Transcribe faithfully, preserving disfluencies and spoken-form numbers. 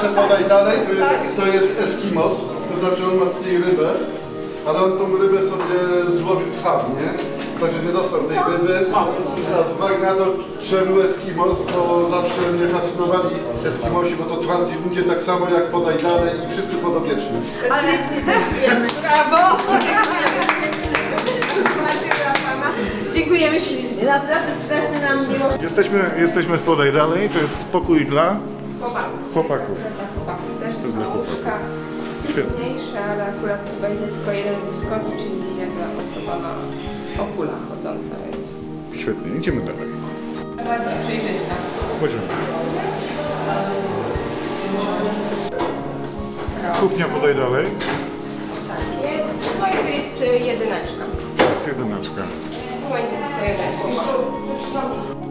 proszę podaj dalej, to jest, to jest Eskimos, to znaczy on ma tutaj rybę, ale on tą rybę sobie złowił sam, nie? Także nie dostał tej ryby. A z uwagi na to, czemu Eskimos, bo zawsze mnie fascynowali Eskimosi, bo to twardzi ludzie tak samo jak podaj dalej i wszyscy podobieczni. Ale brawo! Dziękujemy ślicznie. Naprawdę strasznie nam miło. Jesteśmy, jesteśmy w Podaj Dalej, to jest spokój dla Chłopaków. chłopaków. Dla chłopaków. Też To jest dla są chłopaków. łóżka ciemniejsze, ale akurat tu będzie tylko jeden wózkowy, czyli jedna osoba na okulach chodząca, więc Świetnie, idziemy dalej. bardzo przejrzysta. Chodźmy. Kuchnia Podaj Dalej. Tak jest. No i tu jest y, jedyneczka. To jest jedyneczka. Tu będzie tylko jeden chłopak.